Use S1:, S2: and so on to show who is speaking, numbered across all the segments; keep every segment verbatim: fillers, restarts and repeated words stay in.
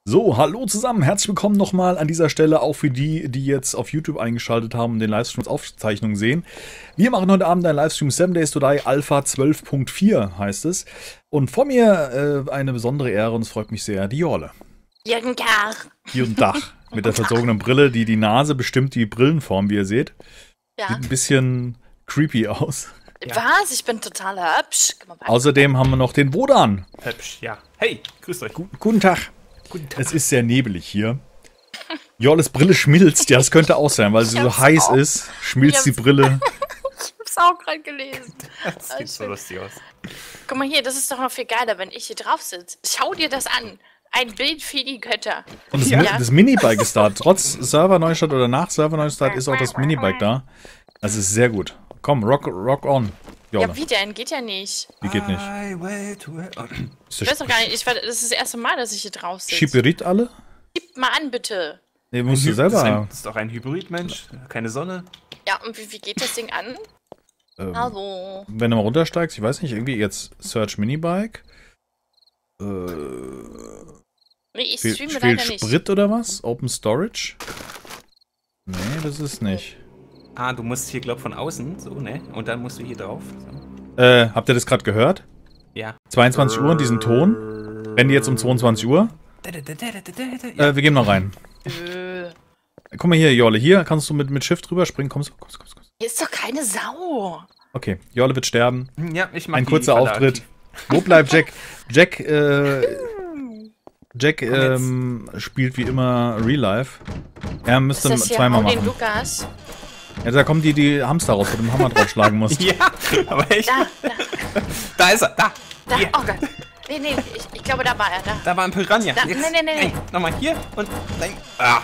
S1: So, hallo zusammen, herzlich willkommen nochmal an dieser Stelle, auch für die, die jetzt auf YouTube eingeschaltet haben und den Livestream als Aufzeichnung sehen. Wir machen heute Abend einen Livestream seven days to die Alpha zwölf Punkt vier heißt es. Und vor mir äh, eine besondere Ehre und es freut mich sehr, die Jorle.
S2: Guten Tag.
S1: Guten Tag. Mit der verzogenen Brille, die die Nase bestimmt die Brillenform, wie ihr seht.
S2: Ja.
S1: Sieht ein bisschen creepy aus.
S2: Was? Ich bin total hübsch.
S1: Außerdem haben wir noch den Wodan.
S3: Hübsch, ja. Hey, grüßt euch.
S1: Gu- Guten Tag.
S3: Guten Tag.
S1: Es ist sehr nebelig hier. Jolles Brille schmilzt. Ja, das könnte auch sein, weil sie
S2: Ich
S1: so
S2: hab's
S1: heiß
S2: auch.
S1: ist. Schmilzt die
S2: Ich hab's-
S1: Brille.
S2: Ich hab's auch gerade gelesen.
S3: Das sieht so lustig aus.
S2: Guck mal hier, das ist doch noch viel geiler, wenn ich hier drauf sitze. Schau dir das an. Ein Bild für die Götter.
S1: Und das,
S2: Ja.
S1: Mi- das Minibike ist da. Trotz Server-Neustart oder nach Server-Neustart ist auch das Minibike da. Das ist sehr gut. Komm, rock, rock on. Jolle.
S2: Ja, wie denn? Geht ja nicht.
S1: Die geht nicht.
S3: Highway to hell.
S1: Ist
S2: Ich weiß doch gar nicht. Ich, war- das ist das erste Mal, dass ich hier drauf sitze.
S1: Schiperit alle?
S2: Gib mal an, bitte.
S1: Nee, musst du
S3: Das ist, ein,
S1: selber.
S3: das ist doch ein Hybrid-Mensch. Keine Sonne.
S2: Ja, und wie, wie geht das Ding an?
S1: Ähm,
S2: Hallo.
S1: wenn du mal runtersteigst, ich weiß nicht, irgendwie jetzt Search Minibike. Äh,
S2: Nee, ich
S1: Fehl,
S2: streame
S1: fehlt
S2: leider nicht.
S1: Sprit oder was? Open Storage? Nee, das ist nicht.
S3: Ah, du musst hier, glaub von außen, so, ne? Und dann musst du hier drauf. So.
S1: Äh, habt ihr das gerade gehört?
S3: Ja.
S1: zweiundzwanzig Uhr und diesen Ton? Rennen die jetzt um zweiundzwanzig Uhr?
S3: Ja.
S1: Äh, wir gehen noch rein.
S2: Äh,
S1: Guck mal hier, Jolle, hier kannst du mit, mit Shift drüber springen. Kommst du, kommst, kommst, kommst.
S2: Hier ist doch keine Sau.
S1: Okay, Jolle wird sterben.
S3: ja, ich mach
S1: Ein
S3: die
S1: kurzer
S3: Falle
S1: Auftritt.
S3: aktiv.
S1: Wo bleibt Jack? Jack, äh, Jack ähm, spielt wie immer Real Life. Er
S2: Ist
S1: müsste
S2: das hier
S1: zweimal
S2: Hau den
S1: machen.
S2: Lukas?
S1: Ja, da kommen die, die Hamster raus, wo du den Hammer draufschlagen musst.
S3: Ja, aber echt.
S2: Da, da,
S3: Da ist er, da.
S2: da.
S3: Hier.
S2: Oh Gott. Nee, nee, ich, ich glaube, da war er. Da.
S3: Da war ein Piranha.
S2: Da- nee, nee, nee, nee.
S3: Nochmal hier und nein. Ah.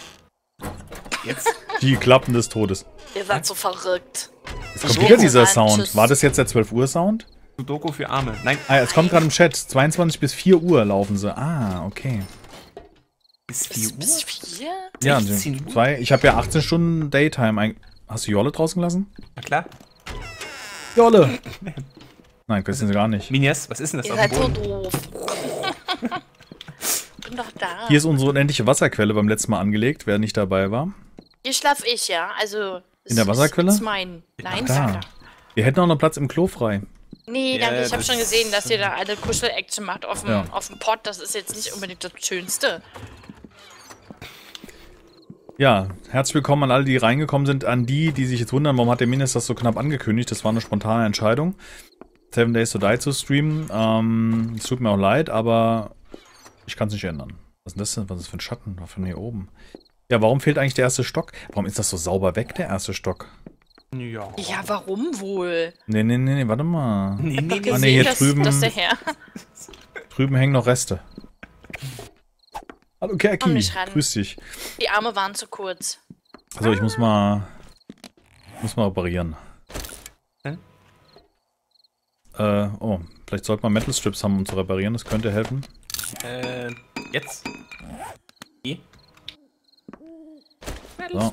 S3: Jetzt.
S1: Die Klappen des Todes.
S2: Ihr seid so verrückt.
S1: Jetzt kommt
S2: Ich
S1: wieder
S2: will
S1: dieser
S2: sagen,
S1: Sound.
S2: tschüss.
S1: War das jetzt der zwölf Uhr Sound?
S3: Sudoku für Arme. Nein.
S1: Ah, es kommt gerade im Chat. zweiundzwanzig bis vier Uhr laufen sie. Ah, okay.
S3: Bis vier
S2: Bis, bis
S3: Uhr?
S2: vier?
S1: Ja,
S3: sechzehn Uhr?
S1: zwei. Ich habe ja achtzehn Stunden Daytime. Ein Hast du Jolle draußen gelassen?
S3: Na klar.
S1: Jolle! Nein, können sie gar nicht.
S3: Minias, was ist denn das
S2: Ihr
S3: auf dem
S2: seid so
S3: Boden?
S2: doof. Bin doch da.
S1: Hier ist unsere unendliche Wasserquelle beim letzten Mal angelegt, wer nicht dabei war.
S2: Hier schlaf ich, ja. Also.
S1: In der Wasserquelle?
S2: Das ist mein. Nein,
S1: Da.
S2: Vater.
S1: Wir hätten auch noch Platz im Klo frei.
S2: Nee,
S3: Ja,
S2: danke. Ich habe
S3: das-
S2: schon gesehen, dass ihr da alle Kuschel-Action macht auf dem,
S1: Ja.
S2: auf dem Pott. Das ist jetzt nicht unbedingt das Schönste.
S1: Ja, herzlich willkommen an alle, die reingekommen sind. An die, die sich jetzt wundern, warum hat der Minis das so knapp angekündigt. Das war eine spontane Entscheidung, seven days to die zu streamen. Ähm, es tut mir auch leid, aber ich kann es nicht ändern. Was ist denn das denn? Was ist das für ein Schatten von hier oben? Ja, warum fehlt eigentlich der erste Stock? Warum ist das so sauber weg, der erste Stock?
S3: Ja.
S2: Ja, warum wohl?
S1: Nee, nee, nee, nee, warte mal.
S3: Nee, nee,
S2: Doch
S3: nee.
S1: Ah, nee, hier
S2: dass,
S1: drüben-
S2: dass der Herr.
S1: Drüben hängen noch Reste. Hallo
S2: Komm
S1: Kerki,
S2: nicht ran.
S1: grüß dich.
S2: Die Arme waren zu kurz.
S1: Also ich muss mal, muss mal operieren.
S3: Hä?
S1: Äh, oh, vielleicht sollte man Metal Strips haben, um zu reparieren, das könnte helfen.
S3: Äh, jetzt. Hier.
S1: So.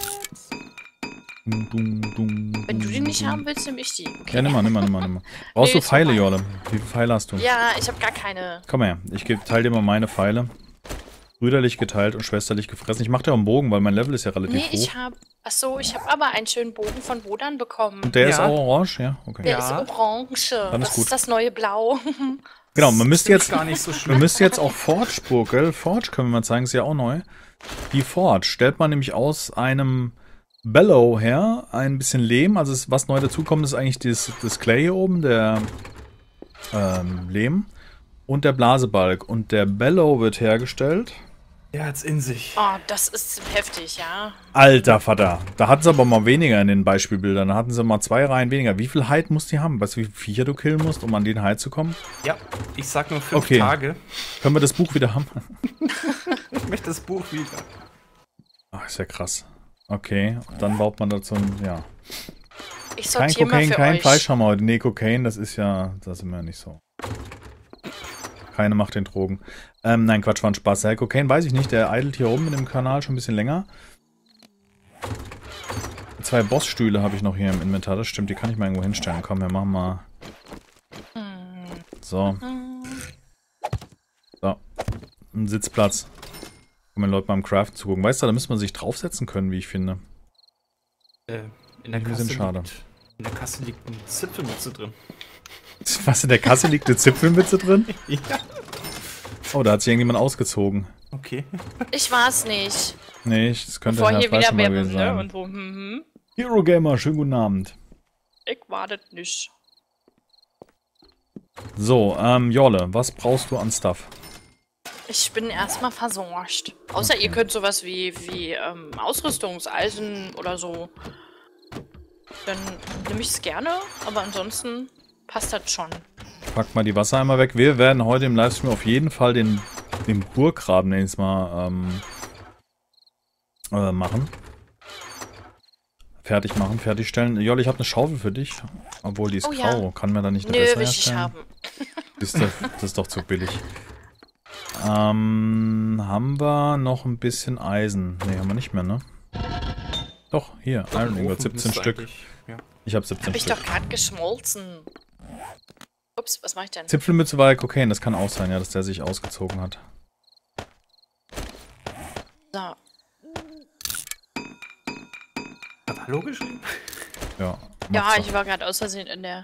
S1: Dum, dum, dum,
S2: Wenn du die
S1: dum,
S2: nicht
S1: dum.
S2: haben willst, nimm ich die. Okay.
S1: Ja, nimm mal, nimm mal, nimm mal, nimm mal. Brauchst
S2: Nee,
S1: du
S2: ist
S1: Pfeile,
S2: vorbei.
S1: Jorle? Wie viele Pfeile hast du?
S2: Ja, ich habe gar keine.
S1: Komm her, ich geb, teile dir mal meine Pfeile. Brüderlich geteilt und schwesterlich gefressen. Ich mach dir auch einen Bogen, weil mein Level ist ja relativ
S2: Nee,
S1: hoch.
S2: ich habe. Achso, ich habe aber einen schönen Bogen von Wodan bekommen.
S1: Und der ist
S3: Ja.
S1: auch orange, ja? Okay.
S2: Der
S3: Ja.
S2: ist orange.
S1: Dann ist
S2: das
S1: gut.
S2: ist das neue Blau.
S1: Genau, man müsste
S3: Stimmt
S1: jetzt,
S3: gar nicht so
S1: wir
S3: schlimm.
S1: müssten jetzt auch Forge, gell? Forge können wir mal zeigen, ist ja auch neu. Die Forge stellt man nämlich aus einem Bellow her, ein bisschen Lehm. Also es, was neu dazukommt, ist eigentlich das, das Clay hier oben, der ähm, Lehm und der Blasebalg. Und der Bellow wird hergestellt.
S3: Der hat's in sich.
S2: Oh, das ist heftig, ja.
S1: Alter Vater, da hatten sie aber mal weniger in den Beispielbildern. Da hatten sie mal zwei Reihen weniger. Wie viel Hide muss die haben? Weißt du, wie viele Viecher du killen musst, um an den Hide zu kommen?
S3: Ja, ich sag nur fünf
S1: Okay.
S3: Tage.
S1: Können wir das Buch wieder haben?
S3: Ich möchte das Buch wieder.
S1: Ach, ist ja krass. Okay, und dann baut man dazu ein, ja.
S2: Ich
S1: Kein
S2: sortiere mal
S1: Kokain,
S2: für
S1: kein
S2: euch.
S1: Fleisch haben wir heute. Nee, Kokain, das ist ja, das sind wir ja nicht so. Keine macht den Drogen. Ähm, nein, Quatsch, war ein Spaß. Der Kokain weiß ich nicht, der eidelt hier oben in dem Kanal schon ein bisschen länger. Zwei Bossstühle habe ich noch hier im Inventar, das stimmt, die kann ich mal irgendwo hinstellen. Komm, wir machen mal.
S2: Hm.
S1: So.
S2: Hm.
S1: So. einen Sitzplatz. Um den Leuten beim Craften zu gucken. Weißt du, da müsste man sich draufsetzen können, wie ich finde.
S3: Äh, in der
S1: Ein
S3: Kasse
S1: bisschen schade.
S3: liegt, in der Kasse liegt eine Zipfelmütze drin.
S1: Was, in der Kasse liegt eine Zipfelmütze drin?
S3: Ja.
S1: Oh, da hat sich irgendjemand ausgezogen.
S3: Okay.
S2: Ich war's nicht.
S1: Nee, ich- das könnte
S2: Bevor
S1: Herr
S2: hier wieder
S1: Fleischmann
S2: wer
S1: gewesen
S2: ne?
S1: sein.
S2: Und so, hm, hm.
S1: Hero Gamer, schönen guten Abend.
S2: Ich war das nicht.
S1: So, ähm, Jolle, was brauchst du an Stuff?
S2: Ich bin erstmal versorgt. Außer
S1: Okay.
S2: ihr könnt sowas wie, wie ähm, Ausrüstungseisen oder so. Dann nehme ich es gerne, aber ansonsten passt das schon.
S1: Pack mal die Wassereimer weg. Wir werden heute im Livestream auf jeden Fall den, den Burggraben nächstes Mal ähm, äh, machen. Fertig machen, fertigstellen. Jolle, ich habe eine Schaufel für dich. Obwohl, die ist
S2: Oh ja.
S1: grau. Kann man da nicht eine
S2: Nö,
S1: bessere
S2: will ich
S1: herstellen?
S2: haben.
S1: Ist das, das ist doch zu billig. Ähm, haben wir noch ein bisschen Eisen? Ne, haben wir nicht mehr, ne? Doch, hier, Iron Ingot, siebzehn Stück.
S3: Ja.
S1: Ich habe siebzehn
S2: Hab ich
S1: Stück.
S2: doch gerade geschmolzen. Ups, was mache ich denn?
S1: Zipfelmütze war ja Kokain, das kann auch sein, ja, dass der sich ausgezogen hat.
S2: So.
S3: Hat Hallo geschrieben?
S1: Ja,
S2: Ja,
S1: macht's
S2: ich war gerade aus Versehen in der...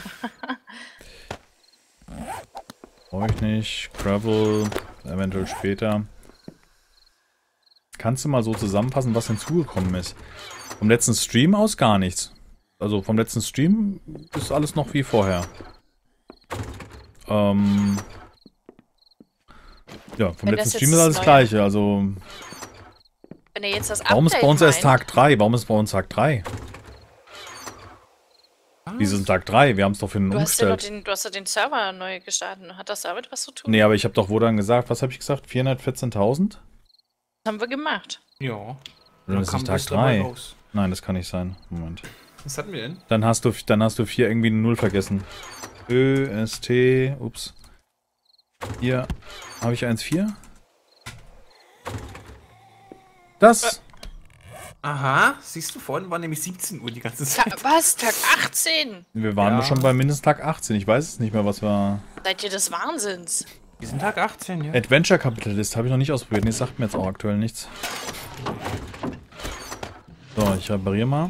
S1: Brauche ich nicht. Gravel, eventuell später. Kannst du mal so zusammenfassen, was hinzugekommen ist? Vom letzten Stream aus gar nichts. Also vom letzten Stream ist alles noch wie vorher. Ähm... Ja, vom
S2: Wenn
S1: letzten
S2: das
S1: Stream
S2: jetzt
S1: ist alles
S2: das
S1: Gleiche, also...
S2: Wenn ihr jetzt das
S1: Warum ist bei
S2: Update
S1: uns erst
S2: meint-
S1: Tag drei? Warum ist bei uns Tag drei? Wieso ist Tag drei? Wir haben es doch für einen
S2: Du hast, ja noch
S1: umgestellt.
S2: den, du hast ja den Server neu gestartet. Hat das damit was zu tun?
S1: Nee, aber ich habe doch wo dann gesagt, was habe ich gesagt? vierhundertvierzehntausend?
S2: Das haben wir gemacht.
S3: Ja.
S1: Dann ist
S3: kam
S1: nicht Tag
S3: was dabei
S1: drei.
S3: raus.
S1: Nein, das kann nicht sein. Moment.
S3: Was hatten wir denn?
S1: Dann hast du, dann hast du vier irgendwie eine Null vergessen. Ö, S, T, ups. Hier, habe ich eins vier? Das?
S3: Aha, siehst du, vorhin war nämlich siebzehn Uhr die ganze
S2: Ta
S3: Zeit.
S2: was? Tag achtzehn?
S1: Wir waren
S3: Ja.
S1: doch schon bei mindestens Tag achtzehn. Ich weiß es nicht mehr, was war.
S2: Seid ihr des Wahnsinns?
S3: Wir sind Tag achtzehn, ja.
S1: Adventure Capitalist habe ich noch nicht ausprobiert. Nee, sagt mir jetzt auch aktuell nichts. So, ich repariere mal.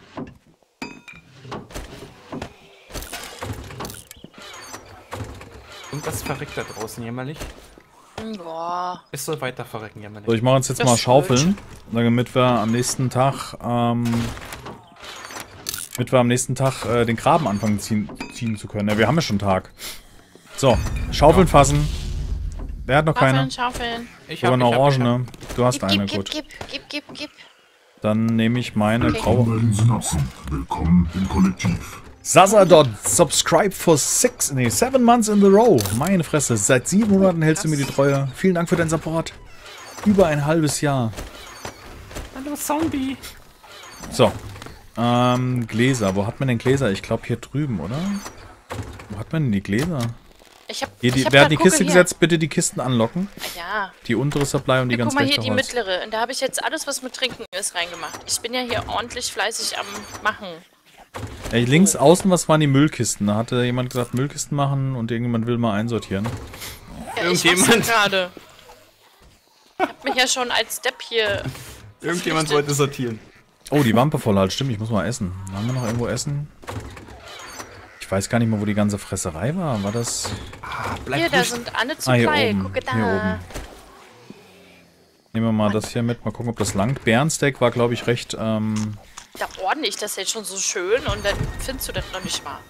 S3: Irgendwas verreckt da draußen jämmerlich.
S2: Hm, Boah.
S3: Es soll weiter verrecken jämmerlich.
S1: So, ich mache uns jetzt
S2: Das
S1: mal
S2: ist
S1: Schaufeln, damit wir am nächsten Tag, ähm, damit wir am nächsten Tag äh, den Graben anfangen ziehen, ziehen zu können. Ja, wir haben ja schon Tag. So, Schaufeln fassen. Wer hat noch keine?
S2: Schaufeln, schaufeln.
S3: ich
S1: Sogar eine
S3: ich
S1: Orange,
S3: ich
S1: ne? Du hast
S2: Gib,
S1: eine,
S2: gib,
S1: gut.
S2: gib, gib, gib, gib, gib.
S1: Dann nehme ich meine
S2: Okay.
S1: graue.
S4: Willkommen bei den Synapsen. Willkommen im Kollektiv.
S1: Sasa.dot subscribe for six, nee, seven months in the row. Meine Fresse, seit sieben Monaten hältst du mir die Treue. Vielen Dank für deinen Support. Über ein halbes Jahr.
S3: Hallo Zombie.
S1: So. Ähm, Gläser. Wo hat man denn Gläser? Ich glaube hier drüben, oder? Wo hat man denn die Gläser?
S2: Ich hab,
S1: Hier, die,
S2: ich hab
S1: wer
S2: grad
S1: hat die
S2: Kugel
S1: Kiste
S2: hier.
S1: gesetzt? Bitte die Kisten anlocken.
S2: Ja.
S1: Die untere Supply und die
S2: Hier,
S1: ganz
S2: guck mal hier,
S1: rechte
S2: die
S1: raus.
S2: mittlere. Und da habe ich jetzt alles, was mit Trinken ist, reingemacht. Ich bin ja hier ordentlich fleißig am Machen.
S1: Ey, links außen, was waren die Müllkisten? Da hatte jemand gesagt, Müllkisten machen und irgendjemand will mal einsortieren.
S2: Ja, ich
S3: Irgendjemand-
S2: mach's ja gerade. Ich hab mich ja schon als Depp hier...
S3: Irgendjemand
S2: verpflichtet.
S3: wollte sortieren.
S1: Oh, die Wampe voll halt. Stimmt, ich muss mal essen. Haben wir noch irgendwo Essen? Ich weiß gar nicht mehr, wo die ganze Fresserei war. War das...
S3: Ah, bleib
S2: Hier, da
S3: ruhig.
S2: sind alle
S1: Ah, hier
S2: Supply.
S1: oben.
S2: Gucke da.
S1: Hier oben. Nehmen wir mal das hier mit. Mal gucken, ob das langt. Bärensteak war, glaube ich, recht... Ähm,
S2: Da ordne ich das jetzt schon so schön und dann findest du das noch nicht mal.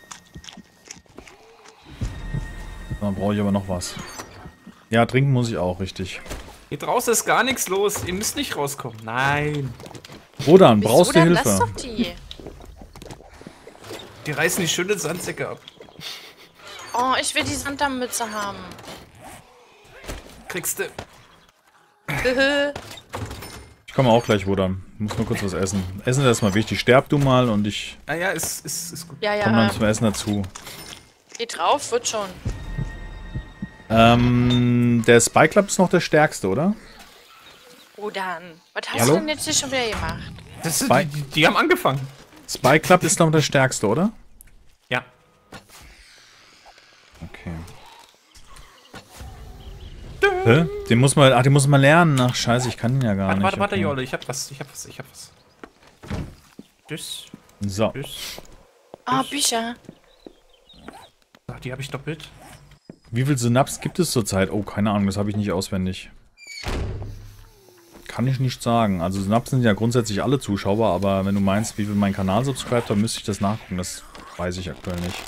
S1: dann brauche ich aber noch was. Ja, trinken muss ich auch, richtig.
S3: Hier draußen ist gar nichts los. Ihr müsst nicht rauskommen. Nein.
S1: Rodan, brauchst du
S2: Wieso denn? Lass
S1: Hilfe?
S2: doch die.
S3: Die reißen die schöne Sandsäcke ab.
S2: Oh, ich will die Sanddammmütze haben.
S3: Kriegst du.
S2: Höhö.
S1: Ich komme auch gleich, Rodan. Ich muss nur kurz was essen. Essen ist erstmal wichtig. Sterb du mal und ich
S3: Ah ja, ist, ist, ist gut.
S2: Ja,
S1: komme dann
S2: ja.
S1: zum Essen dazu.
S2: Geht drauf, wird schon.
S1: Ähm, der Spy Club ist noch der stärkste, oder?
S2: Oh, dann. Was hast
S1: Hallo?
S2: du denn jetzt hier schon wieder gemacht?
S3: Das ist,
S1: Bei-
S3: die, die haben angefangen.
S1: Spy Club ist noch der stärkste, oder?
S3: Ja.
S1: Okay.
S3: Dö,
S1: Hä? Den muss man, ach, den muss man lernen. Ach, scheiße, ich kann ihn ja gar
S3: Warte,
S1: nicht.
S3: warte, warte,
S1: Okay.
S3: Jolle, ich hab was, ich hab was, ich hab was. Tschüss,
S1: So.
S3: tschüss.
S2: Ah, Bücher.
S3: Ach, die habe ich doppelt.
S1: Wie viel Synapsen gibt es zurzeit? Oh, keine Ahnung, das habe ich nicht auswendig. Kann ich nicht sagen. Also Synapsen sind ja grundsätzlich alle Zuschauer, aber wenn du meinst, wie viel mein Kanal subscribt, dann müsste ich das nachgucken. Das weiß ich aktuell nicht.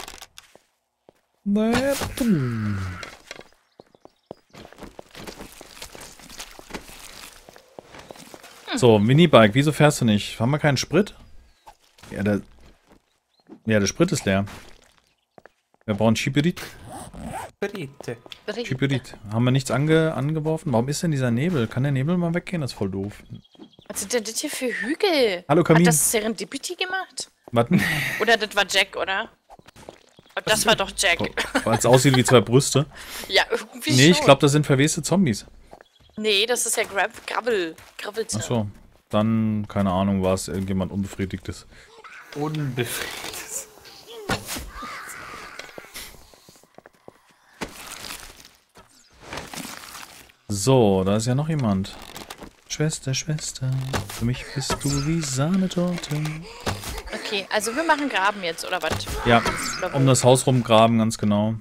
S1: So, Minibike, wieso fährst du nicht? Haben wir keinen Sprit? Ja, der, ja, der Sprit ist leer. Wir brauchen Chipirit.
S3: Bitte.
S1: Chipirit. Haben wir nichts ange angeworfen? Warum ist denn dieser Nebel? Kann der Nebel mal weggehen? Das ist voll doof.
S2: Was sind denn das hier für Hügel?
S1: Hallo, Kamin.
S2: Hat das Serendipity gemacht?
S1: Warten.
S2: Oder das war Jack, oder? Oh, das war doch Jack.
S1: Weil es aussieht wie zwei Brüste.
S2: Ja, irgendwie
S1: Nee,
S2: schon.
S1: ich glaube, das sind verweste Zombies.
S2: Nee, das ist ja Grab Gravel. Gravelze.
S1: Achso. Dann, keine Ahnung, war es irgendjemand Unbefriedigtes.
S3: Unbefriedigtes.
S1: So, da ist ja noch jemand. Schwester, Schwester, für mich bist du wie Sahnetorte.
S2: Okay, also wir machen Graben jetzt, oder was?
S1: Ja,
S2: Oder wo?
S1: um das Haus rumgraben, ganz genau.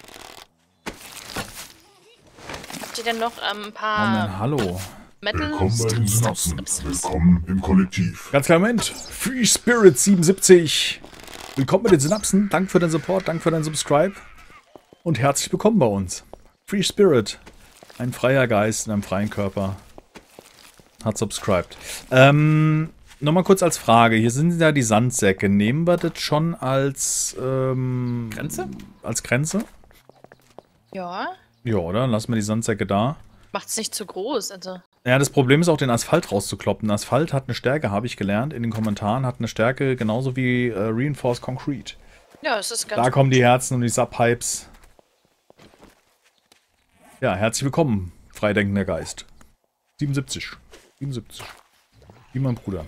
S2: Habt ihr denn noch ähm, ein
S1: Oh
S2: paar
S1: Mann, hallo.
S2: Metal
S4: Willkommen bei den
S2: Strips, Strips,
S4: Synapsen.
S2: Strips, Strips?
S4: Willkommen im Kollektiv.
S1: Ganz klar, Moment. Free Spirit siebenundsiebzig. Willkommen mit den Synapsen. Danke für deinen Support, danke für deinen Subscribe. Und herzlich willkommen bei uns. Free Spirit. Ein freier Geist in einem freien Körper. Hat subscribed. Ähm, nochmal kurz als Frage. Hier sind ja die Sandsäcke. Nehmen wir das schon als, ähm,
S3: Grenze?
S1: als Grenze?
S2: Ja,
S1: Ja, oder? Lassen wir die Sandsäcke da.
S2: macht's nicht zu groß, also.
S1: Ja, das Problem ist auch, den Asphalt rauszukloppen. Asphalt hat eine Stärke, habe ich gelernt in den Kommentaren, hat eine Stärke genauso wie äh, Reinforced Concrete.
S2: Ja, es ist ganz
S1: Da kommen die Herzen und die Subhypes. Ja, herzlich willkommen, freidenkender Geist. siebenundsiebzig. siebenundsiebzig. Wie mein Bruder.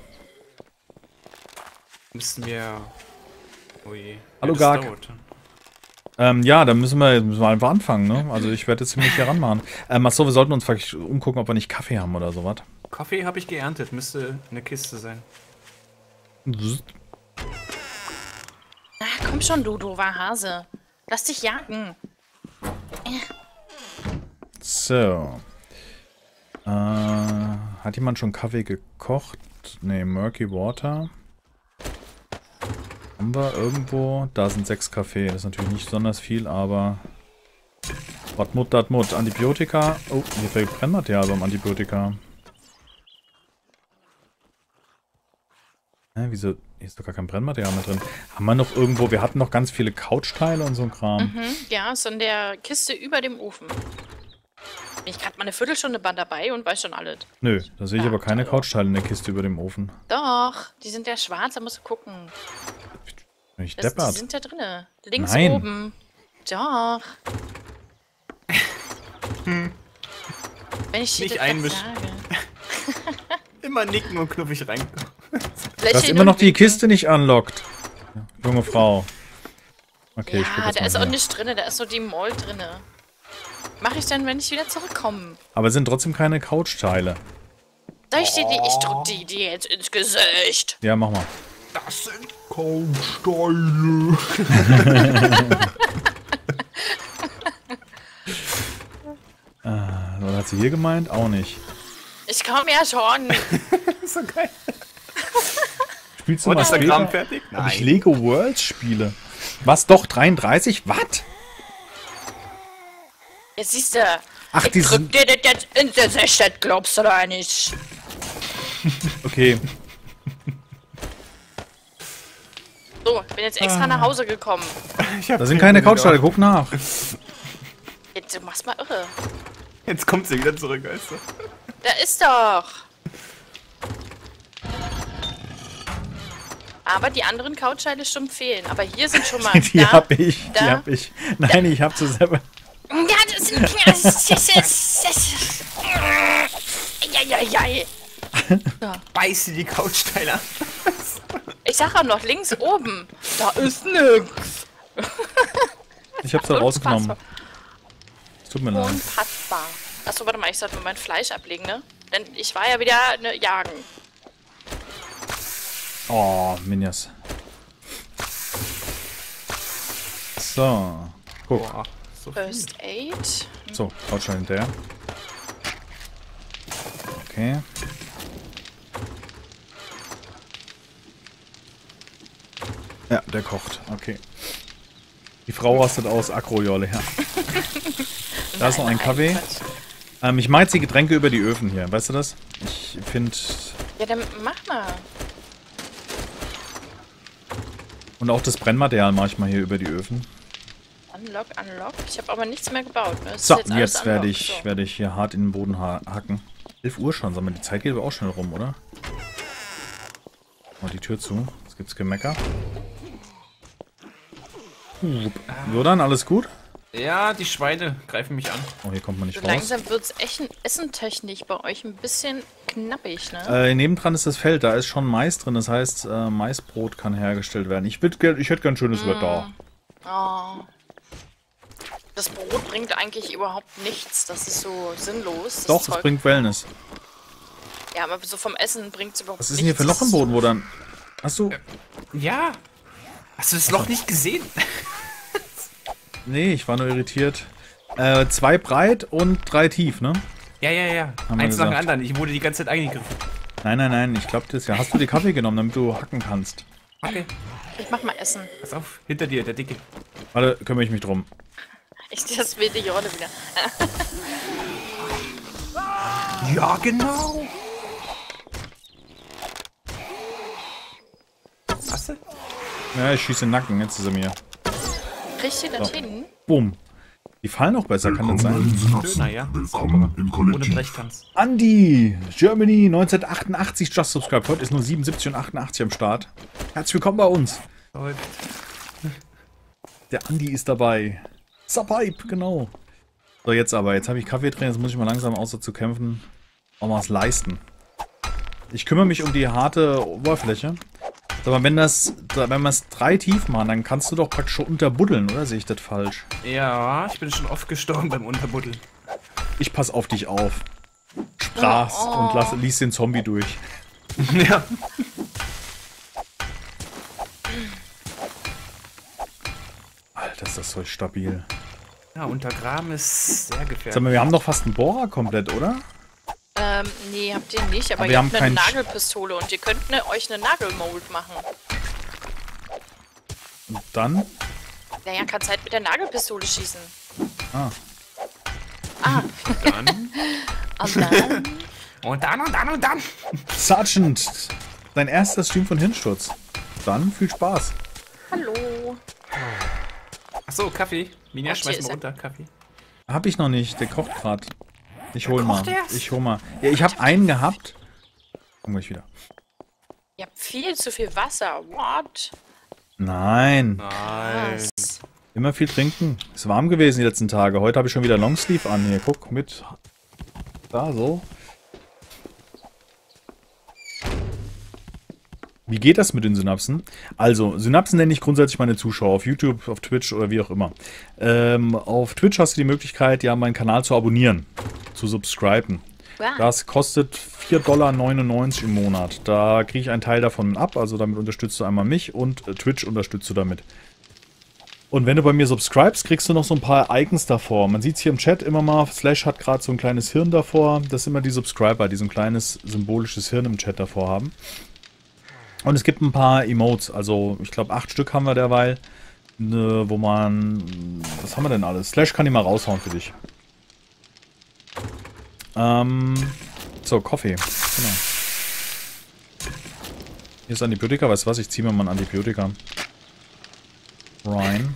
S3: Müssen wir... Oh je.
S1: Hallo,
S3: das
S1: Garg.
S3: dauert.
S1: Ähm, ja, dann müssen wir, müssen wir einfach anfangen, ne? Also ich werde jetzt ziemlich hier ranmachen. Ähm, achso, wir sollten uns vielleicht umgucken, ob wir nicht Kaffee haben oder sowas.
S3: Kaffee habe ich geerntet. Müsste eine Kiste sein.
S2: Ach, komm schon, du doofer Hase. Lass dich jagen.
S1: So. Äh, hat jemand schon Kaffee gekocht? Ne, Murky Water. Haben wir irgendwo? Da sind sechs Kaffee. Das ist natürlich nicht besonders viel, aber... Datmut, Datmut. Antibiotika. Oh, hier fehlt Brennmaterial beim Antibiotika. Hä, wieso? Hier ist doch gar kein Brennmaterial mehr drin. Haben wir noch irgendwo... Wir hatten noch ganz viele Couchteile und so ein Kram.
S2: Mhm, ja, ist in der Kiste über dem Ofen. Bin ich gerade mal eine Viertelstunde Band dabei und weiß schon alles.
S1: Nö, da sehe ich aber keine Couchteile in der Kiste über dem Ofen.
S2: Doch, die sind ja schwarz, da musst du gucken.
S1: Bin ich
S2: Das, die
S1: deppert?
S2: sind da drinne. Links
S1: Nein.
S2: oben. Doch. Wenn ich dir
S3: Nicht
S2: das
S3: einmischen.
S2: sage.
S3: Immer nicken und knuffig rein.
S1: Du hast immer noch die Kiste nicht unlockt. Ja, junge Frau. Okay, ich guck
S2: Ja,
S1: jetzt
S2: da
S1: mal
S2: ist auch
S1: hier.
S2: nichts drinne, da ist so die Moll drinne. Mach ich dann, wenn ich wieder zurückkomme.
S1: Aber es sind trotzdem keine Couchteile.
S2: Soll ich dir die, ich drück die dir jetzt ins Gesicht.
S1: Ja, mach mal.
S3: Das sind
S4: Couchsteine.
S1: Ah, was hat sie hier gemeint? Auch nicht.
S2: Ich komm ja schon.
S3: so geil.
S1: Spielst du
S3: Und
S1: mal
S3: ist der
S1: später,
S3: Kram fertig?
S1: ob ich Lego Worlds spiele? Was, doch? dreiunddreißig? Was?
S2: Jetzt siehst du.
S1: Ach,
S2: ich
S1: die
S2: drück
S1: sind...
S2: dir das jetzt ins Gesicht, das glaubst du doch nicht.
S1: Okay.
S2: So, ich bin jetzt extra nach Hause gekommen.
S1: Da sind keine Couchteile, guck nach.
S2: Jetzt, du machst mal irre.
S3: Jetzt kommt sie wieder zurück, weißt du.
S2: Da ist doch. Aber die anderen Couchteile schon fehlen. Aber hier sind schon mal.
S1: Die
S2: da,
S1: hab ich, die
S2: da.
S1: hab ich. Nein, ich hab sie selber...
S2: Ja, das sind. Das ist, das ist, das ist. Ja, ja, ja.
S3: Beiß sie die Couchteile an.
S2: Ich sag auch noch links oben. Da ist nix.
S1: Ich hab's da rausgenommen. Es tut mir leid.
S2: Unfassbar. Achso, warte mal, ich sollte mal mein Fleisch ablegen, ne? Denn ich war ja wieder ne, jagen.
S1: Oh, Minjas. So. Guck.
S3: Boah, so viel.
S2: First Aid.
S1: So, haut schon hinterher. Okay. Ja, der kocht. Okay. Die Frau rastet aus, Agrojolle, ja. Da ist noch ein Kaffee. Ähm, ich meiz die Getränke über die Öfen hier, weißt du das? Ich finde...
S2: Ja, dann mach mal.
S1: Und auch das Brennmaterial manchmal hier über die Öfen.
S2: Unlock, unlock. Ich habe aber nichts mehr gebaut. Ne? Es
S1: So,
S2: ist
S1: jetzt,
S2: alles
S1: werde
S2: unlocked,
S1: ich,
S2: so.
S1: werde ich hier hart in den Boden ha hacken. elf Uhr schon, sag mal, die Zeit geht aber auch schnell rum, oder? Mal die Tür zu. Jetzt gibt's Gemecker. So, dann, alles gut?
S3: Ja, die Schweine greifen mich an.
S1: Oh, hier kommt man nicht
S2: So
S1: raus.
S2: langsam wird es echt essentechnisch bei euch ein bisschen knappig, ne?
S1: Äh, nebendran ist das Feld, da ist schon Mais drin, das heißt, äh, Maisbrot kann hergestellt werden. Ich, würd, gern- ich hätte gern schönes Wetter.
S2: Oh. Das Brot bringt eigentlich überhaupt nichts. Das ist so sinnlos. Das
S1: Doch, es
S2: Zeug.
S1: bringt Wellness.
S2: Ja, aber so vom Essen bringt es überhaupt
S1: Was
S2: nichts.
S1: ist denn hier für ein Loch im Boden, wo dann... Hast du...
S3: Ja. Hast du das Loch nicht gesehen?
S1: Nee, ich war nur irritiert. Äh, zwei breit und drei tief, ne?
S3: Ja, ja, ja.
S1: Haben wir
S3: Eins nach dem
S1: gesagt.
S3: anderen. Ich wurde die ganze Zeit eingegriffen.
S1: Nein, nein, nein, ich glaube das ja. Hast du dir Kaffee genommen, damit du hacken kannst?
S3: Okay.
S2: Ich mach mal Essen.
S3: Pass auf. Hinter dir, der Dicke.
S1: Warte, kümmere ich mich drum.
S2: Ich das will die Rolle wieder.
S3: Ja, genau. Hast du?
S1: Ja, ich schieße den Nacken, jetzt ist er mir.
S2: Kriegst du das
S1: So.
S2: hin?
S1: Bumm. Die fallen auch besser, kann das sein?
S4: in Synapsen.
S3: Döner, ja.
S4: Willkommen im
S3: Ohne
S4: Kollektiv.
S3: Brechtanz.
S1: Andi, Germany neunzehnhundertachtundachtzig, just subscribe. Heute ist nur siebenundsiebzig und achtundachtzig am Start. Herzlich willkommen bei uns.
S3: Läuft.
S1: Der Andi ist dabei. Subhype, genau. So, jetzt aber. Jetzt habe ich Kaffee drin. Jetzt muss ich mal langsam außer zu kämpfen auch mal was leisten. Ich kümmere mich um die harte Oberfläche. Aber wenn das, wenn wir es drei tief machen, dann kannst du doch praktisch schon unterbuddeln, oder sehe ich das falsch?
S3: Ja, ich bin schon oft gestorben beim Unterbuddeln.
S1: Ich pass auf dich auf. Sprach's
S2: Oh.
S1: und lass, lies den Zombie durch.
S3: Ja.
S1: Alter, ist das so stabil.
S3: Ja, untergraben ist sehr gefährlich.
S1: Sag mal, wir haben doch fast einen Bohrer komplett, oder?
S2: Ähm, nee, habt ihr nicht. Aber,
S1: Aber
S2: ihr
S1: wir
S2: habt
S1: haben
S2: eine
S1: keinen Sch-
S2: Nagelpistole und ihr könnt ne, euch eine Nagelmold machen.
S1: Und dann?
S2: Naja, kannst halt mit der Nagelpistole schießen.
S1: Ah.
S2: Ah,
S3: Dann.
S2: und dann...
S3: Und dann und dann und dann.
S1: Sergeant, dein erster Stream von Hirnsturz. Dann viel Spaß.
S2: Hallo.
S3: Achso, Kaffee. Minja,
S2: Ach, hier
S3: schmeiß
S2: ist
S3: mal
S2: er.
S3: runter, Kaffee.
S1: Hab ich noch nicht, der kocht gerade. Ich hol mal.
S3: kocht erst?
S1: Ich hol mal. Ja, ich hab einen gehabt. Komm gleich wieder.
S2: Ihr habt viel zu viel Wasser. What?
S1: Nein.
S3: Nein.
S2: Was?
S1: Immer viel trinken. Ist warm gewesen die letzten Tage. Heute habe ich schon wieder Longsleeve an hier. Guck mit. Da, so. Wie geht das mit den Synapsen? Also, Synapsen nenne ich grundsätzlich meine Zuschauer auf YouTube, auf Twitch oder wie auch immer. Ähm, auf Twitch hast du die Möglichkeit, ja, meinen Kanal zu abonnieren, zu subscriben.
S2: Wow.
S1: Das kostet vier Komma neunundneunzig Dollar im Monat. Da kriege ich einen Teil davon ab, also damit unterstützt du einmal mich und äh, Twitch unterstützt du damit. Und wenn du bei mir subscribest, kriegst du noch so ein paar Icons davor. Man sieht es hier im Chat immer mal, Slash hat gerade so ein kleines Hirn davor. Das sind immer die Subscriber, die so ein kleines symbolisches Hirn im Chat davor haben. Und es gibt ein paar Emotes, also ich glaube acht Stück haben wir derweil, ne, wo man, was haben wir denn alles? Slash kann ich mal raushauen für dich. Ähm, so, Kaffee, genau. Hier ist Antibiotika, weißt du was, ich ziehe mir mal ein Antibiotika rein.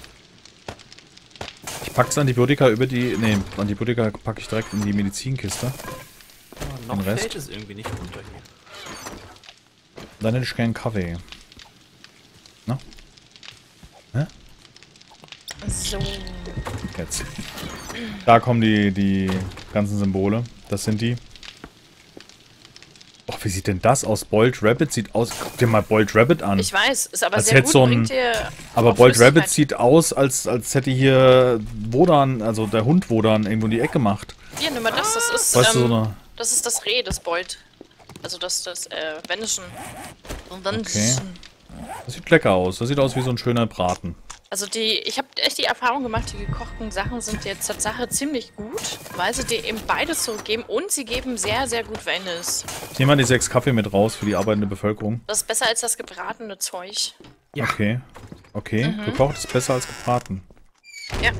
S1: Ich packe das Antibiotika über die, ne, Antibiotika packe ich direkt in die Medizinkiste.
S3: Oh, noch
S1: Den Rest?
S3: fällt es irgendwie nicht runter hier.
S1: Dann hätte ich gern Kaffee. Na? Hä?
S2: So.
S1: Jetzt. Da kommen die, die ganzen Symbole. Das sind die. Och, wie sieht denn das aus? Boiled Rabbit sieht aus. Guck dir mal Boiled Rabbit an.
S2: Ich weiß, ist aber
S1: Als
S2: sehr
S1: hätte
S2: gut,
S1: so ein-
S2: bringt dir
S1: Aber
S2: auch
S1: Boiled
S2: Flüssigkeit.
S1: Rabbit sieht aus, als, als hätte hier Wodan, also der Hund Wodan, irgendwo in die Ecke gemacht.
S2: Hier, nimm mal das. Das ist,
S1: Weißt du,
S2: ähm,
S1: so eine...
S2: das ist das Reh, das Beut. Also das, das, äh, Venison.
S1: Okay. Das sieht lecker aus. Das sieht aus wie so ein schöner Braten.
S2: Also die, ich habe echt die Erfahrung gemacht, die gekochten Sachen sind jetzt Tatsache ziemlich gut, weil sie dir eben beides zurückgeben und sie geben sehr, sehr gut Vennis.
S1: Ich nehme mal die sechs Kaffee mit raus für die arbeitende Bevölkerung.
S2: Das ist besser als das gebratene Zeug.
S3: Ja.
S1: Okay. Okay,
S2: Mhm.
S1: gekocht ist besser als gebraten.
S2: Ja.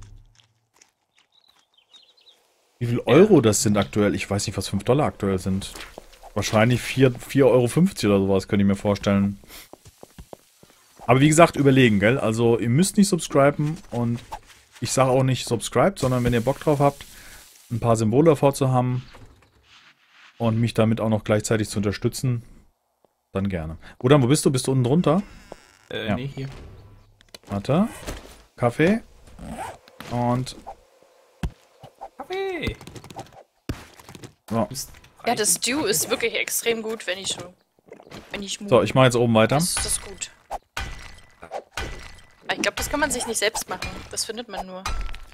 S1: Wie viel Euro das sind aktuell? Ich weiß nicht, was fünf Dollar aktuell sind. Wahrscheinlich vier Euro fünfzig oder sowas, könnte ich mir vorstellen. Aber wie gesagt, überlegen, gell? Also ihr müsst nicht subscriben und ich sage auch nicht subscribe, sondern wenn ihr Bock drauf habt, ein paar Symbole davor zu haben und mich damit auch noch gleichzeitig zu unterstützen, dann gerne. Oder wo bist du? Bist du unten drunter?
S3: Äh,
S1: Ja.
S3: nee, hier.
S1: Warte. Kaffee. Und...
S3: Kaffee!
S1: So,
S2: Ja, das Stew ist wirklich extrem gut, wenn ich so. Wenn ich
S1: so ich mache jetzt oben weiter.
S2: Das, das ist gut. Aber ich glaube, das kann man sich nicht selbst machen. Das findet man nur.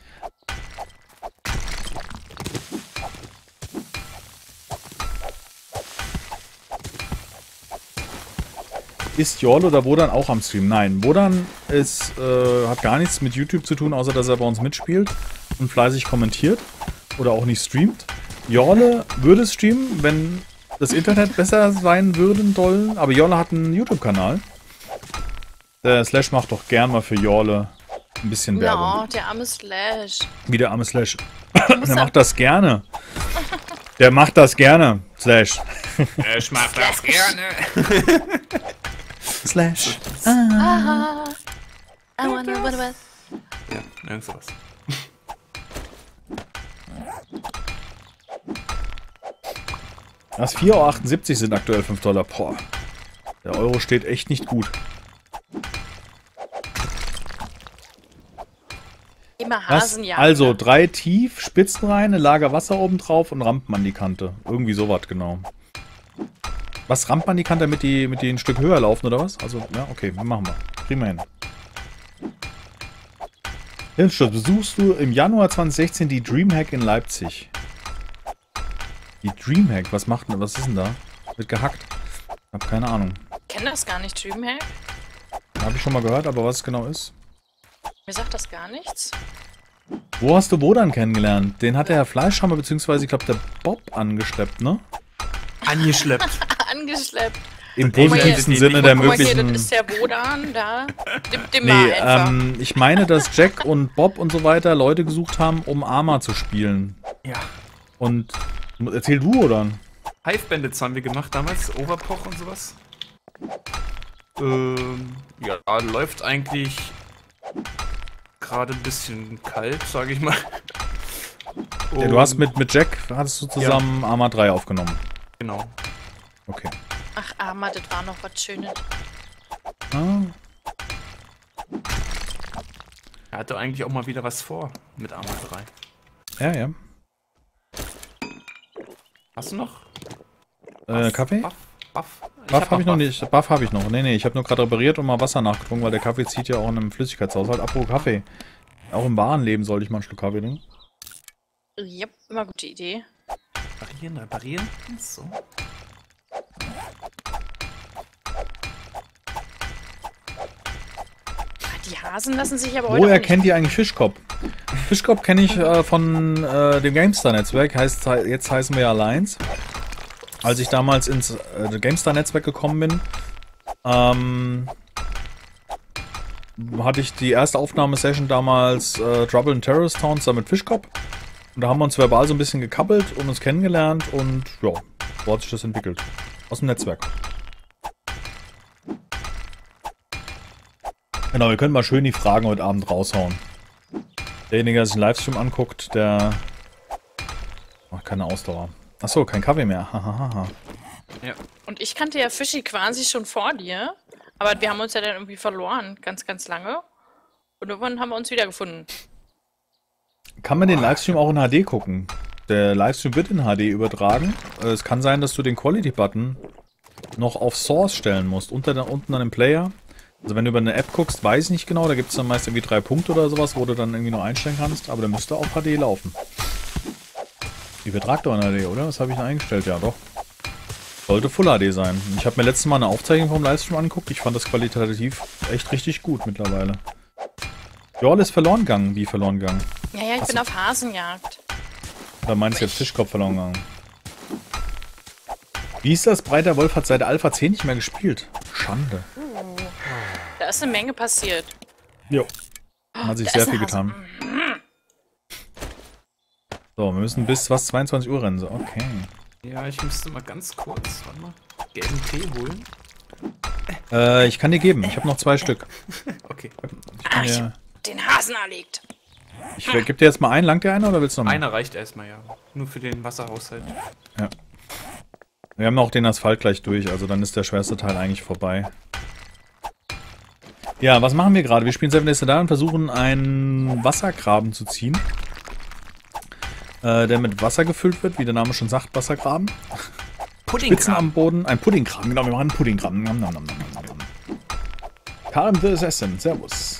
S1: Ist Jorl oder Wodan auch am Stream? Nein, Wodan ist, äh, hat gar nichts mit YouTube zu tun, außer dass er bei uns mitspielt und fleißig kommentiert oder auch nicht streamt. Jorle würde es streamen, wenn das Internet besser sein würden sollen, aber Jorle hat einen YouTube-Kanal. Der Slash macht doch gern mal für Jorle ein bisschen Werbung.
S2: No, der arme Slash.
S1: Wie der arme Slash. Der macht das gerne. Der macht das gerne, Slash.
S3: Ich mach das gerne.
S1: Slash.
S2: Ah. I wanna, wanna, wanna.
S3: Ja, irgend sowas.
S1: Das vier Euro achtundsiebzig sind aktuell fünf Dollar. Boah. Der Euro steht echt nicht gut.
S2: Immer
S1: Was?
S2: Hasenjagd.
S1: Also drei tief, Spitzen rein, ein Lager Wasser oben drauf und Rampen an die Kante. Irgendwie sowas, genau. Was, Rampen an die Kante, damit die, mit die ein Stück höher laufen, oder was? Also, ja, okay, machen wir. Kriegen wir hin. Hirnsturz, besuchst du im Januar zwanzig sechzehn die Dreamhack in Leipzig? Die Dreamhack, was macht denn, was ist denn da? Wird gehackt. Ich hab keine Ahnung.
S2: Ich kenne das gar nicht, Dreamhack.
S1: Habe ich schon mal gehört, aber was es genau ist?
S2: Mir sagt das gar nichts.
S1: Wo hast du Wodan kennengelernt? Den hat der Herr Fleischhammer, beziehungsweise ich glaube der Bob angeschleppt, ne?
S3: Angeschleppt.
S2: Angeschleppt.
S1: Im
S3: Guck mal hier,
S1: positivsten
S3: die-
S1: Sinne
S3: die-
S1: der
S2: Guck mal hier,
S1: möglichen...
S2: das ist der Wodan da. Dem, dem
S1: Nee,
S2: mal einfach.
S1: ähm, ich meine, dass Jack und Bob und so weiter Leute gesucht haben, um Arma zu spielen.
S3: Ja.
S1: Und erzähl du, oder?
S3: Hive Bandits haben wir gemacht damals, Overpoch und sowas. Ähm, ja, läuft eigentlich gerade ein bisschen kalt, sage ich mal.
S1: Ja, du hast mit, mit Jack, hattest du zusammen Arma drei aufgenommen.
S3: Genau.
S1: Okay.
S2: Ach, Arma, das war noch was Schönes.
S1: Ah,
S3: Er hatte eigentlich auch mal wieder was vor mit Arma drei.
S1: ja, ja.
S3: Hast du noch?
S1: Äh, Kaffee?
S3: Buff? Buff,
S1: Buff habe ich noch nicht. Buff habe ich noch. Nee, nee, ich habe nur gerade repariert und mal Wasser nachgetrunken, weil der Kaffee zieht ja auch in einem Flüssigkeitshaushalt. Apropos Kaffee. Auch im wahren Leben sollte ich mal einen Schluck Kaffee trinken.
S2: Ja, immer gute Idee.
S3: Reparieren, reparieren. So.
S2: Die Hasen lassen sich aber heute
S1: Woher
S2: auch nicht-
S1: kennt ihr eigentlich Fischkopf? Fischkopf kenne ich äh, von äh, dem GameStar-Netzwerk. Heißt, jetzt heißen wir ja Alliance. Als ich damals ins äh, GameStar-Netzwerk gekommen bin, ähm, hatte ich die erste Aufnahmesession damals äh, Trouble in Terrorist Towns da mit Fischkopf. Und da haben wir uns verbal so ein bisschen gekappelt und uns kennengelernt und ja, so hat sich das entwickelt. Aus dem Netzwerk. Genau, wir können mal schön die Fragen heute Abend raushauen. Derjenige, der sich den Livestream anguckt, der macht keine Ausdauer. Achso, kein Kaffee mehr. Hahaha.
S3: Ja.
S2: Und ich kannte ja Fischi quasi schon vor dir. Aber wir haben uns ja dann irgendwie verloren, ganz, ganz lange. Und irgendwann haben wir uns wiedergefunden.
S1: Kann man den Livestream auch in H D gucken? Der Livestream wird in H D übertragen. Äh, Es kann sein, dass du den Quality-Button noch auf Source stellen musst. Unter der, unten an dem Player. Also wenn du über eine App guckst, weiß ich nicht genau. Da gibt es dann meist irgendwie drei Punkte oder sowas, wo du dann irgendwie noch einstellen kannst. Aber der müsste auf H D laufen. Übertragt doch in H D, oder? Was habe ich denn eingestellt? Ja, doch. Sollte Full H D sein. Ich habe mir letztes Mal eine Aufzeichnung vom Livestream angeguckt. Ich fand das qualitativ echt richtig gut mittlerweile. Jorl ist verloren gegangen. Wie verloren gegangen?
S2: Ja, ja, ich
S1: Achso.
S2: bin auf Hasenjagd.
S1: Da meinst du jetzt Fischkopf verloren gegangen. Wie ist das? Breiter Wolf hat seit Alpha zehn nicht mehr gespielt. Schande.
S2: Uh, da ist eine Menge passiert.
S1: Jo. Hat sich
S2: Da
S1: sehr
S2: ist
S1: viel
S2: ein
S1: getan. So, wir müssen bis was zweiundzwanzig Uhr rennen. So, okay.
S3: Ja, ich müsste mal ganz kurz, warte mal, gelben Tee holen.
S1: Äh, ich kann dir geben. Ich habe noch zwei Stück.
S3: Okay.
S1: Ich kann
S2: Ah, ich
S1: dir,
S2: hab den Hasen erlegt.
S1: ich gebe dir jetzt mal einen. Langt dir einer oder willst du noch mal?
S3: Einer reicht erstmal, ja. Nur für den Wasserhaushalt.
S1: Ja. Wir haben auch den Asphalt gleich durch, also dann ist der schwerste Teil eigentlich vorbei. Ja, was machen wir gerade? Wir spielen Seven Days to Die und versuchen einen Wassergraben zu ziehen. Äh, der mit Wasser gefüllt wird, wie der Name schon sagt, Wassergraben. Spitzen am Boden, ein Puddinggraben, genau, wir machen einen Puddinggraben. Nom, nom, nom, nom, nom, nom. Karim the Assassin, servus.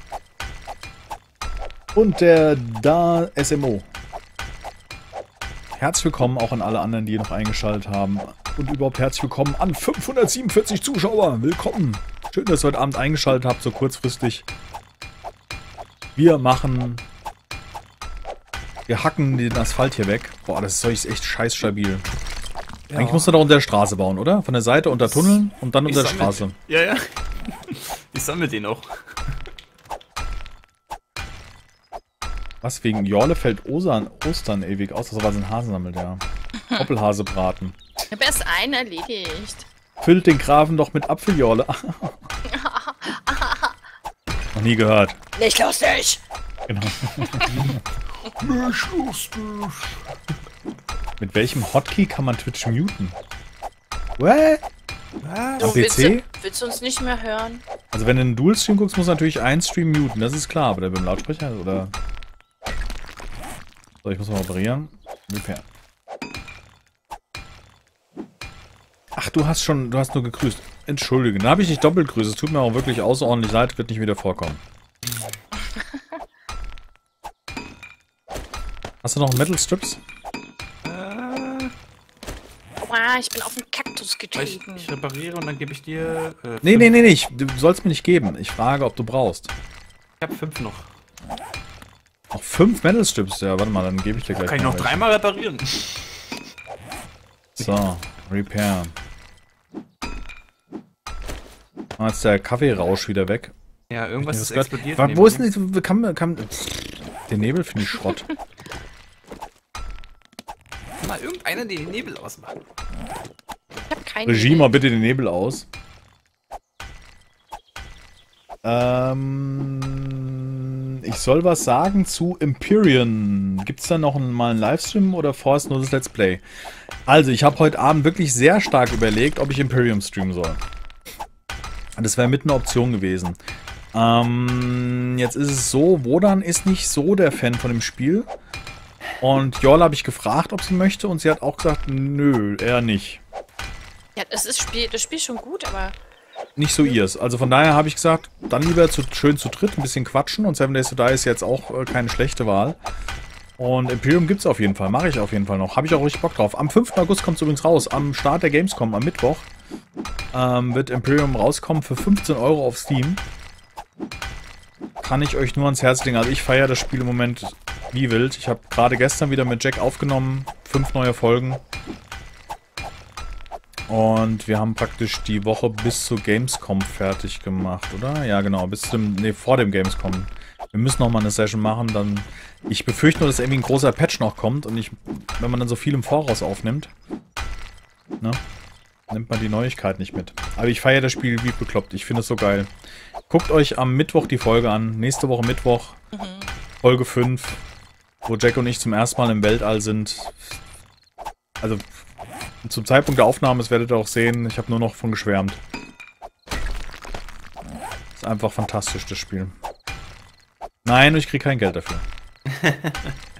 S1: Und der Da S M O. Herzlich willkommen auch an alle anderen, die noch eingeschaltet haben. Und überhaupt herzlich willkommen an fünfhundertsiebenundvierzig Zuschauer. Willkommen. Schön, dass ihr heute Abend eingeschaltet habt, so kurzfristig. Wir machen... Wir hacken den Asphalt hier weg. Boah, das ist echt scheiß stabil. Ja. Eigentlich musst du da unter der Straße bauen, oder? Von der Seite unter Tunneln und dann unter der Straße.
S3: Ja, ja. Ich sammle den auch.
S1: Was, wegen Jorle fällt Ostern, Ostern ewig aus? Das war so ein Hasen sammelt, ja. Doppelhasebraten.
S2: Ich habe erst einen erledigt.
S1: Füllt den Grafen doch mit Apfeljorle. Noch nie gehört.
S2: Nicht lustig!
S1: Genau.
S4: Nicht lustig.
S1: Mit welchem Hotkey kann man Twitch muten? What?
S2: Du,
S1: Am P
S2: willst,
S1: C?
S2: du, willst du uns nicht mehr hören?
S1: Also wenn du einen Dual-Stream guckst, muss natürlich ein Stream muten, das ist klar. Aber der beim Lautsprecher, oder... So, ich muss mal operieren. Ungefähr. Ach, du hast schon, du hast nur gegrüßt. Entschuldige, da habe ich nicht doppelt grüßt. Es tut mir auch wirklich außerordentlich leid, wird nicht wieder vorkommen. Hast du noch Metal Strips?
S3: Äh,
S2: Wow, ich bin auf den Kaktus
S3: ich,
S2: getreten.
S3: ich repariere und dann gebe ich dir... Äh,
S1: Nee,
S3: fünf.
S1: nee, nee, nee, ich, du sollst mir nicht geben. Ich frage, ob du brauchst.
S3: Ich habe fünf noch.
S1: Noch fünf Metal Strips? Ja, warte mal, dann gebe ich dir gleich
S3: Kann ich noch
S1: welche.
S3: dreimal reparieren.
S1: So, Repair. Ah, jetzt ist der Kaffeerausch wieder weg.
S3: Ja, irgendwas ist
S1: Das gehört-
S3: explodiert.
S1: Wa-
S3: neben
S1: Wo ist
S3: mir.
S1: denn die, kann, kann, den Nebel finde ich Schrott.
S3: Kann mal irgendeiner den Nebel ausmachen?
S2: Ich hab keinen.
S1: Regie, mal bitte den Nebel aus. Ähm, ich soll was sagen zu Empyrean. Gibt es da noch einen, mal einen Livestream oder vorerst nur das Let's Play? Also, ich habe heute Abend wirklich sehr stark überlegt, ob ich Imperium streamen soll. Das wäre mit eine Option gewesen. Ähm, jetzt ist es so, Wodan ist nicht so der Fan von dem Spiel. Und Jorl habe ich gefragt, ob sie möchte, und sie hat auch gesagt, nö, eher nicht.
S2: Ja, das ist Spiel, das Spiel ist schon gut, aber
S1: Nicht so ihrs. Also von daher habe ich gesagt, dann lieber zu, schön zu dritt, ein bisschen quatschen. Und Seven Days to Die ist jetzt auch äh, keine schlechte Wahl. Und Imperium gibt es auf jeden Fall. Mache ich auf jeden Fall noch. Habe ich auch richtig Bock drauf. Am fünften August kommt es übrigens raus. Am Start der Gamescom, am Mittwoch, ähm, wird Imperium rauskommen für fünfzehn Euro auf Steam. Kann ich euch nur ans Herz legen. Also ich feiere das Spiel im Moment wie wild. Ich habe gerade gestern wieder mit Jack aufgenommen. Fünf neue Folgen. Und wir haben praktisch die Woche bis zur Gamescom fertig gemacht, oder? Ja, genau, bis zum, nee, vor dem Gamescom. Wir müssen noch mal eine Session machen, dann... Ich befürchte nur, dass irgendwie ein großer Patch noch kommt und ich, wenn man dann so viel im Voraus aufnimmt, ne, nimmt man die Neuigkeit nicht mit. Aber ich feiere das Spiel wie bekloppt, ich finde es so geil. Guckt euch am Mittwoch die Folge an, nächste Woche Mittwoch, mhm. Folge fünf, wo Jack und ich zum ersten Mal im Weltall sind. Also... Zum Zeitpunkt der Aufnahme, das werdet ihr auch sehen, ich habe nur noch von geschwärmt. Ist einfach fantastisch, das Spiel. Nein, ich kriege kein Geld dafür.